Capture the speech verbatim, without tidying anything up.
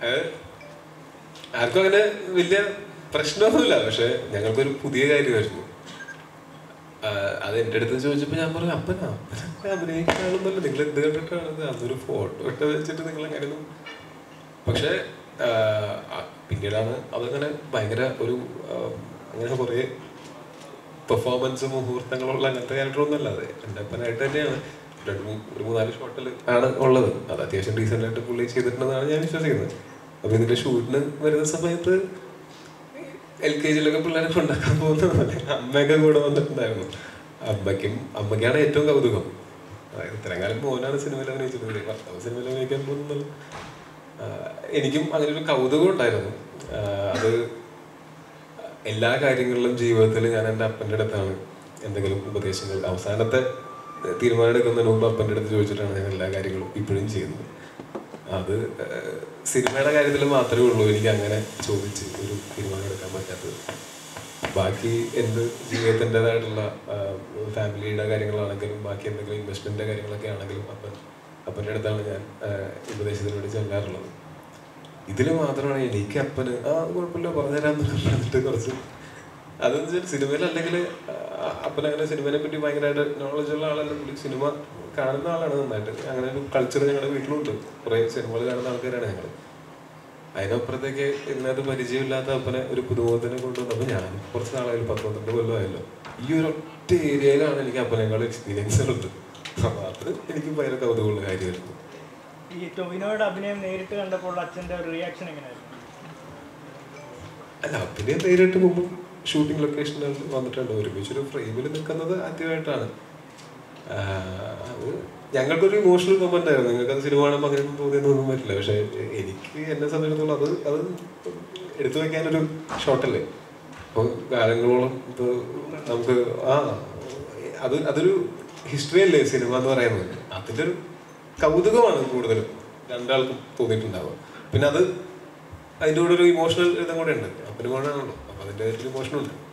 ആർക്കും അങ്ങനെ വലിയ പ്രശ്നമൊന്നുമില്ല. പക്ഷെ ഞങ്ങൾക്കൊരു പുതിയ കാര്യമായിരുന്നു. അത് എൻ്റെ അടുത്ത് ചോദിച്ചപ്പോൾ ഞാൻ പറഞ്ഞു, അപ്പനാ അപ്പനൊക്കെ അഭിനയിക്കാനൊന്നുമല്ല, നിങ്ങൾ എന്ത് കണ്ടിട്ടാണ് അതൊരു ഫോട്ടോ ഇട്ട് വെച്ചിട്ട് നിങ്ങൾ അങ്ങനെയൊന്നും. പക്ഷെ പിന്നീടാണ് അതങ്ങനെ ഭയങ്കര ഒരു അങ്ങനെ കുറേ പെർഫോമൻസ് മുഹൂർത്തങ്ങളുള്ള അങ്ങനത്തെ ക്യാരക്ടറൊന്നും അല്ലാതെ എൻ്റെ അപ്പനായിട്ട് തന്നെയാണ്. രണ്ട് മൂന്ന് ഒരു മൂന്നാല് ഷോട്ടിൽ ആണ് ഉള്ളത്. അത് അത്യാവശ്യം റീസെൻ്റ് ആയിട്ട് പുള്ളി ചെയ്തിട്ടുണ്ടെന്നാണ് ഞാൻ വിശ്വസിക്കുന്നത്. അപ്പോൾ ഇതിൻ്റെ ഷൂട്ടിന് വരുന്ന സമയത്ത് എൽ കെ ജിയിലൊക്കെ പിള്ളേരൊക്കെ ഉണ്ടാക്കാൻ പോകുന്ന പോലെ അമ്മയൊക്കെ കൂടെ വന്നിട്ടുണ്ടായിരുന്നു. അമ്മയ്ക്കും അമ്മയ്ക്കാണ് ഏറ്റവും കൗതുകം. അതായത് ഇത്രയും കാലം മോനാണ് സിനിമയിൽ അഭിനയിച്ചിട്ടുണ്ട്, ഭർത്താവ് സിനിമയിൽ അഭിനയിക്കാൻ പോകുന്നത്. എനിക്കും അങ്ങനെ ഒരു കൗതുകം ഉണ്ടായിരുന്നു. അത് എല്ലാ കാര്യങ്ങളിലും ജീവിതത്തിൽ ഞാൻ എൻ്റെ അപ്പൻ്റെ അടുത്താണ് എന്തെങ്കിലും ഉപദേശങ്ങൾ അവസാനത്തെ തീരുമാനം എടുക്കുന്നതിന് മുമ്പ് അപ്പൻ്റെ അടുത്ത് ചോദിച്ചിട്ടാണ് ഞാൻ എല്ലാ കാര്യങ്ങളും ഇപ്പോഴും ചെയ്യുന്നത്. അത് സിനിമയുടെ കാര്യത്തിൽ മാത്രമേ ഉള്ളൂ എനിക്ക് അങ്ങനെ ചോദിച്ച് ഒരു തീരുമാനം എടുക്കാൻ പറ്റാത്തത്. ബാക്കി എന്ത് ജീവിതത്തിൻ്റെതായിട്ടുള്ള ഫാമിലിയുടെ കാര്യങ്ങളാണെങ്കിലും ബാക്കി എന്തെങ്കിലും ഇൻവെസ്റ്റ്മെൻറ്റിൻ്റെ കാര്യങ്ങളൊക്കെ ആണെങ്കിലും അപ്പൻ അപ്പൻ്റെ അടുത്താണ് ഞാൻ ഉപദേശത്തിന് വേണ്ടി ചെല്ലാറുള്ളത്. ഇതിൽ മാത്രമാണ് എനിക്ക് അപ്പന് ആ കുഴപ്പമില്ല പറഞ്ഞുതരാമെന്ന് പറഞ്ഞിട്ട് കുറച്ച് അതെന്ന് വെച്ചാൽ സിനിമയിൽ അല്ലെങ്കിൽ അപ്പനങ്ങനെ സിനിമയെ പറ്റി ഭയങ്കരമായിട്ട് നോളജുള്ള ആളല്ല. പുള്ളി സിനിമ കാണുന്ന ആളാണ് നന്നായിട്ട്. അങ്ങനെ ഒരു കൾച്ചർ ഞങ്ങളുടെ വീട്ടിലുണ്ട്. കുറേ സിനിമകൾ കാണുന്ന ആൾക്കാരാണ് ഞങ്ങൾ. അതിനപ്പുറത്തേക്ക് ഇതിനകത്ത് പരിചയമില്ലാത്ത അപ്പനെ ഒരു പുതുമുഖത്തിനെ കൊണ്ടുവന്നപ്പോൾ ഞാൻ കുറച്ച് നാളായാലും പത്ത് പന്ത്രണ്ട് കൊല്ലമായല്ലോ. ഈ ഒരു ഒറ്റ ഏരിയയിലാണ് എനിക്ക് അപ്പനേക്കാൾ എക്സ്പീരിയൻസ് ഉള്ളത്. അപ്പോൾ അത് എനിക്ക് ഭയങ്കര കൗതുകമുള്ള കാര്യമായിരുന്നു. ഈ ടൊവിനോയുടെ അഭിനയം നേരിട്ട് കണ്ടപ്പോൾ അച്ഛൻ്റെ ഒരു റിയാക്ഷൻ എങ്ങനെയായിരുന്നു? അല്ല, അഭിനയം നേരിട്ട് മുമ്പ് ഷൂട്ടിംഗ് ലൊക്കേഷനിൽ വന്നിട്ടുണ്ട്. ഒരുമിച്ചൊരു ഫ്രെയിമിൽ നിൽക്കുന്നത് ആദ്യമായിട്ടാണ്. അത് ഞങ്ങൾക്കൊരു ഇമോഷണൽ മൊമെന്റ് ആയിരുന്നു. നിങ്ങൾക്കത് സിനിമ കാണുമ്പോൾ അങ്ങനെയൊന്നും തോന്നിയൊന്നും പറ്റില്ല. പക്ഷെ എനിക്ക് എന്നെ സംബന്ധിച്ചിടത്തോളം അത് അത് എടുത്തു വയ്ക്കാനൊരു ഷോട്ടല്ലേ. അപ്പോൾ കാലങ്ങളോളം ഇത് നമുക്ക് ആ അത് അതൊരു ഹിസ്റ്ററി അല്ലേ സിനിമ എന്ന് പറയുന്നത്. അതിൻ്റെ ഒരു കൗതുകമാണ് കൂടുതലും രണ്ടാൾക്കും തോന്നിയിട്ടുണ്ടാവുക. പിന്നെ അത് അതിൻ്റെ കൂടെ ഒരു ഇമോഷണൽ ഇതും കൂടെ ഉണ്ട്. അപ്പനും കൂടെ ആണല്ലോ, അപ്പോൾ അതിൻ്റെ ഒരു ഇമോഷനുണ്ട്.